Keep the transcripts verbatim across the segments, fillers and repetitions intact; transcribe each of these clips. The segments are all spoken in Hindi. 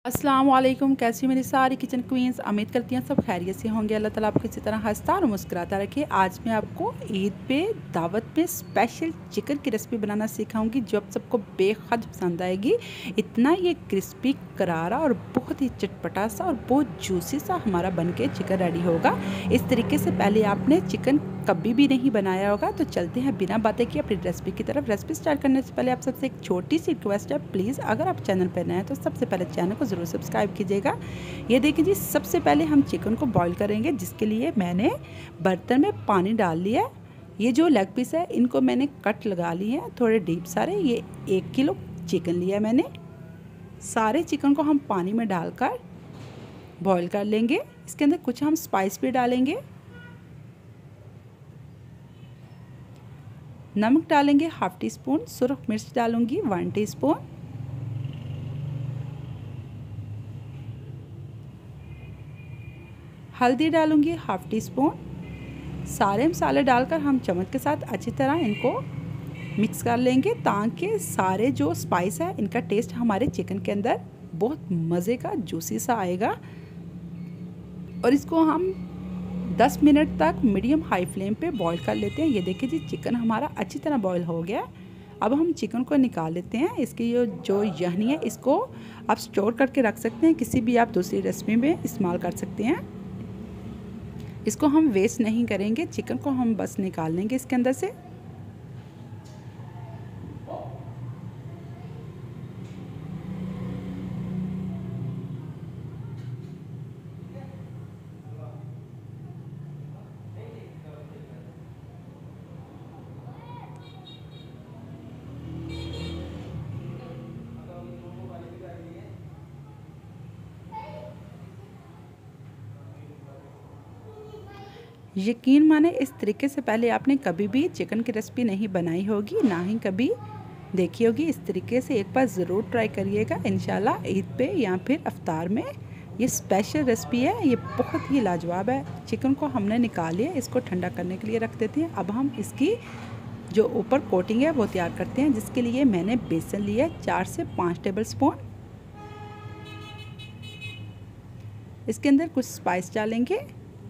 अस्सलाम वालेकुम। कैसी मेरी सारी किचन क्वींस, उम्मीद करती हैं सब खैरियत से होंगे। अल्लाह ताला आपको इसी तरह हंसता और मुस्कुराता रखे। आज मैं आपको ईद पे दावत पे स्पेशल चिकन की रेसिपी बनाना सिखाऊंगी जो आप सबको बेहद पसंद आएगी। इतना ये क्रिस्पी, करारा और बहुत ही चटपटा सा और बहुत जूसी सा हमारा बनके चिकन रेडी होगा। इस तरीके से पहले आपने चिकन कभी भी नहीं बनाया होगा। तो चलते हैं बिना बातें किए अपनी रेसिपी की तरफ। रेसिपी स्टार्ट करने से पहले आप सबसे एक छोटी सी रिक्वेस्ट है, प्लीज़ अगर आप चैनल पर नए हैं तो सबसे पहले चैनल को ज़रूर सब्सक्राइब कीजिएगा। ये देखिए जी, सबसे पहले हम चिकन को बॉईल करेंगे, जिसके लिए मैंने बर्तन में पानी डाल लिया है। ये जो लेग पीस है इनको मैंने कट लगा लिए हैं थोड़े डीप सारे। ये एक किलो चिकन लिया मैंने। सारे चिकन को हम पानी में डालकर बॉईल कर लेंगे। इसके अंदर कुछ हम स्पाइस भी डालेंगे। नमक डालेंगे हाफ टी स्पून, सुरख मिर्च डालूंगी वन टीस्पून, हल्दी डालूंगी हाफ टी स्पून। सारे मसाले डालकर हम चम्मच के साथ अच्छी तरह इनको मिक्स कर लेंगे, ताकि सारे जो स्पाइस है इनका टेस्ट हमारे चिकन के अंदर बहुत मज़े का जूसी सा आएगा। और इसको हम दस मिनट तक मीडियम हाई फ्लेम पे बॉईल कर लेते हैं। ये देखिए जी, चिकन हमारा अच्छी तरह बॉईल हो गया। अब हम चिकन को निकाल लेते हैं। इसकी जो जो यहनी है इसको आप स्टोर करके रख सकते हैं, किसी भी आप दूसरी रेसिपी में इस्तेमाल कर सकते हैं। इसको हम वेस्ट नहीं करेंगे, चिकन को हम बस निकाल लेंगे इसके अंदर से। यकीन माने इस तरीके से पहले आपने कभी भी चिकन की रेसिपी नहीं बनाई होगी, ना ही कभी देखी होगी। इस तरीके से एक बार ज़रूर ट्राई करिएगा, इंशाल्लाह ईद पे या फिर अफ्तार में। ये स्पेशल रेसिपी है, ये बहुत ही लाजवाब है। चिकन को हमने निकाल लिया, इसको ठंडा करने के लिए रख देते हैं। अब हम इसकी जो ऊपर कोटिंग है वो तैयार करते हैं, जिसके लिए मैंने बेसन लिया है चार से पाँच टेबल स्पून। इसके अंदर कुछ स्पाइस डालेंगे।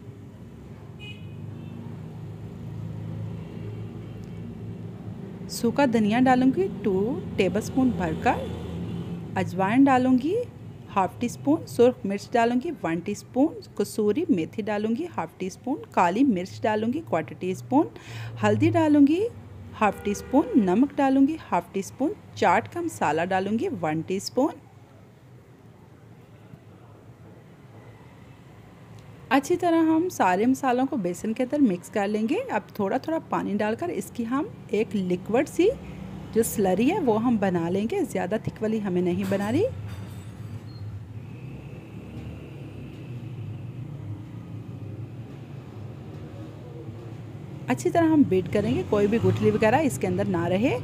सूखा धनिया डालूंगी टू टेबलस्पून भरकर। अजवाइन डालूंगी हाफ टी स्पून। सुरख मिर्च डालूंगी वन टीस्पून। कसूरी मेथी डालूंगी हाफ टी स्पून। काली मिर्च डालूंगी क्वार्टर टी स्पून। हल्दी डालूंगी हाफ टी स्पून। नमक डालूंगी हाफ टी स्पून। चाट का मसाला डालूंगी वन टीस्पून। अच्छी तरह हम सारे मसालों को बेसन के अंदर मिक्स कर लेंगे। अब थोड़ा थोड़ा पानी डालकर इसकी हम एक लिक्विड सी जो स्लरी है वो हम बना लेंगे। ज़्यादा थिक वाली हमें नहीं बना रही। अच्छी तरह हम बीट करेंगे, कोई भी गुठली वगैरह इसके अंदर ना रहे।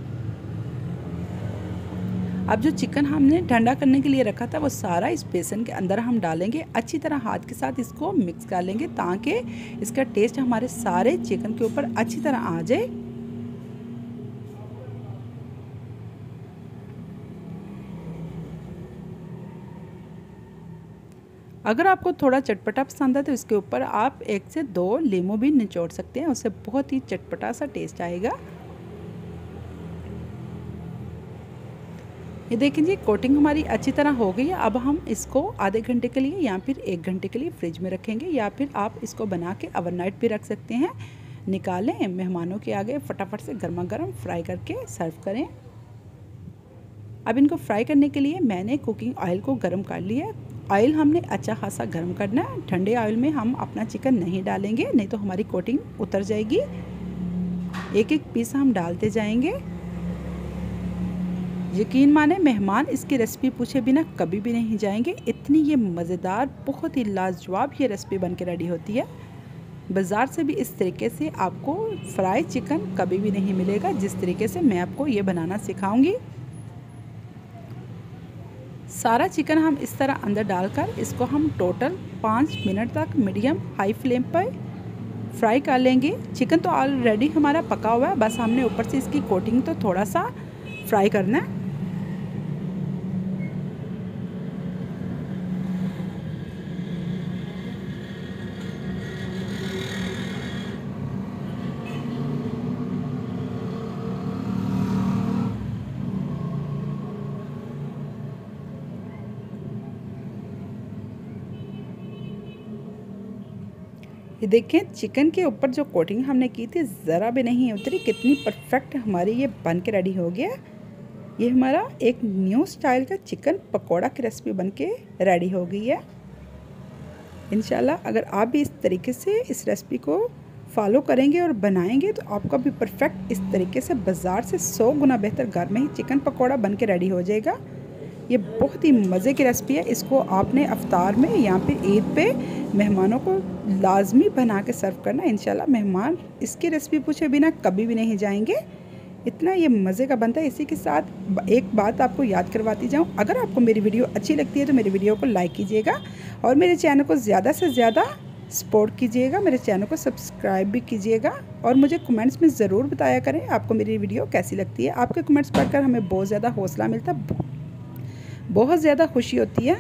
अब जो चिकन हमने ठंडा करने के लिए रखा था वो सारा इस बेसन के अंदर हम डालेंगे। अच्छी तरह हाथ के साथ इसको मिक्स कर लेंगे, ताकि इसका टेस्ट हमारे सारे चिकन के ऊपर अच्छी तरह आ जाए। अगर आपको थोड़ा चटपटा पसंद है तो इसके ऊपर आप एक से दो लीमू भी निचोड़ सकते हैं, उससे बहुत ही चटपटा सा टेस्ट आएगा। ये देखें जी, कोटिंग हमारी अच्छी तरह हो गई है। अब हम इसको आधे घंटे के लिए या फिर एक घंटे के लिए फ्रिज में रखेंगे, या फिर आप इसको बना के ओवरनाइट भी रख सकते हैं। निकालें, मेहमानों के आगे फटाफट से गर्मा गर्म फ्राई करके सर्व करें। अब इनको फ्राई करने के लिए मैंने कुकिंग ऑयल को गर्म कर लिया। ऑयल हमने अच्छा खासा गर्म करना है। ठंडे ऑयल में हम अपना चिकन नहीं डालेंगे, नहीं तो हमारी कोटिंग उतर जाएगी। एक एक पीस हम डालते जाएंगे। यकीन माने मेहमान इसकी रेसिपी पूछे बिना कभी भी नहीं जाएंगे। इतनी ये मज़ेदार, बहुत ही लाजवाब ये रेसिपी बनके रेडी होती है। बाज़ार से भी इस तरीके से आपको फ्राई चिकन कभी भी नहीं मिलेगा, जिस तरीके से मैं आपको ये बनाना सिखाऊंगी। सारा चिकन हम इस तरह अंदर डालकर इसको हम टोटल पाँच मिनट तक मीडियम हाई फ्लेम पर फ्राई कर लेंगे। चिकन तो ऑलरेडी हमारा पका हुआ है, बस हमने ऊपर से इसकी कोटिंग तो थोड़ा सा फ्राई करना है। ये देखें चिकन के ऊपर जो कोटिंग हमने की थी ज़रा भी नहीं उतरी, कितनी परफेक्ट हमारी ये बन के रेडी हो गया। ये हमारा एक न्यू स्टाइल का चिकन पकोड़ा की रेसिपी बन के रेडी हो गई है। इंशाल्लाह अगर आप भी इस तरीके से इस रेसिपी को फॉलो करेंगे और बनाएंगे तो आपका भी परफेक्ट इस तरीके से बाज़ार से सौ गुना बेहतर घर में ही चिकन पकोड़ा बन के रेडी हो जाएगा। ये बहुत ही मज़े की रेसिपी है। इसको आपने अफ्तार में यहाँ पे ईद पे मेहमानों को लाजमी बना के सर्व करना। इंशाल्लाह मेहमान इसकी रेसिपी पूछे बिना कभी भी नहीं जाएंगे, इतना ये मज़े का बनता है। इसी के साथ एक बात आपको याद करवाती जाऊँ, अगर आपको मेरी वीडियो अच्छी लगती है तो मेरी वीडियो को लाइक कीजिएगा और मेरे चैनल को ज़्यादा से ज़्यादा सपोर्ट कीजिएगा, मेरे चैनल को सब्सक्राइब भी कीजिएगा और मुझे कमेंट्स में ज़रूर बताया करें आपको मेरी वीडियो कैसी लगती है। आपके कमेंट्स पढ़कर हमें बहुत ज़्यादा हौसला मिलता है, बहुत ज़्यादा खुशी होती है।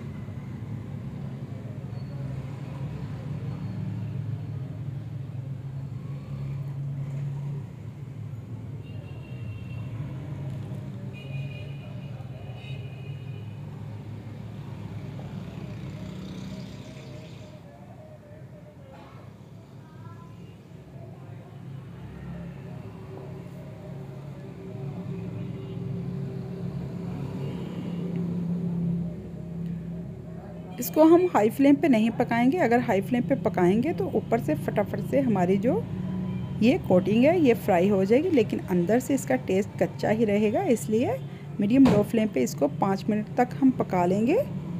इसको हम हाई फ्लेम पे नहीं पकाएंगे, अगर हाई फ्लेम पे पकाएंगे तो ऊपर से फटाफट से हमारी जो ये कोटिंग है ये फ्राई हो जाएगी, लेकिन अंदर से इसका टेस्ट कच्चा ही रहेगा। इसलिए मीडियम लो फ्लेम पे इसको पाँच मिनट तक हम पका लेंगे।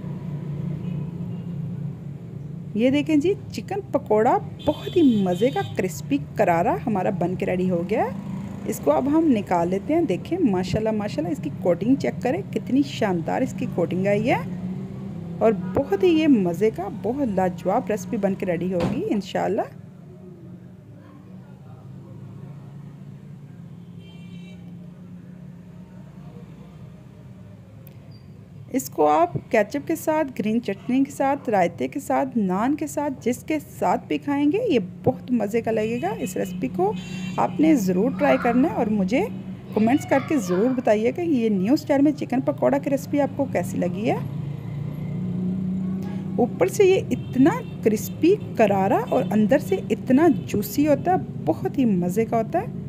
ये देखें जी चिकन पकोड़ा बहुत ही मज़े का क्रिस्पी करारा हमारा बन के रेडी हो गया है। इसको अब हम निकाल लेते हैं। देखें माशाल्लाह माशाल्लाह इसकी कोटिंग चेक करें, कितनी शानदार इसकी कोटिंग आई है और बहुत ही ये मज़े का बहुत लाजवाब रेसिपी बन के रेडी होगी इंशाल्लाह। इसको आप केचप के साथ, ग्रीन चटनी के साथ, रायते के साथ, नान के साथ, जिसके साथ भी खाएंगे ये बहुत मज़े का लगेगा। इस रेसिपी को आपने ज़रूर ट्राई करना है और मुझे कमेंट्स करके ज़रूर बताइएगा कि ये न्यू स्टाइल में चिकन पकौड़ा की रेसिपी आपको कैसी लगी है। ऊपर से ये इतना क्रिस्पी करारा और अंदर से इतना जूसी होता है, बहुत ही मज़े का होता है।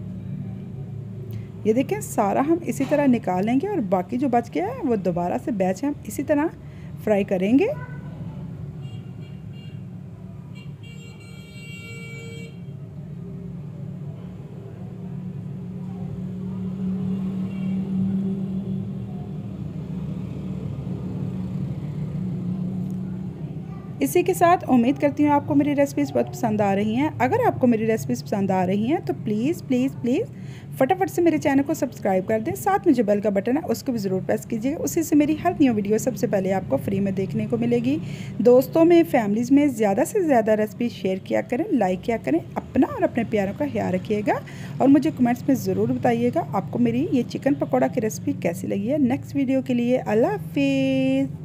ये देखें सारा हम इसी तरह निकालेंगे और बाकी जो बच गया है वो दोबारा से बैच हम इसी तरह फ्राई करेंगे। इसी के साथ उम्मीद करती हूँ आपको मेरी रेसिपीज़ बहुत पसंद आ रही हैं। अगर आपको मेरी रेसिपीज़ पसंद आ रही हैं तो प्लीज़ प्लीज़ प्लीज़ फटाफट से मेरे चैनल को सब्सक्राइब कर दें। साथ में जो बेल का बटन है उसको भी ज़रूर प्रेस कीजिएगा, उसी से मेरी हर न्यू वीडियो सबसे पहले आपको फ्री में देखने को मिलेगी। दोस्तों में, फैमिलीज़ में ज़्यादा से ज़्यादा रेसिपी शेयर किया करें, लाइक किया करें। अपना और अपने प्यारों का ख्याल रखिएगा और मुझे कमेंट्स में ज़रूर बताइएगा आपको मेरी ये चिकन पकौड़ा की रेसिपी कैसी लगी है। नेक्स्ट वीडियो के लिए अल्लाह हाफिज़।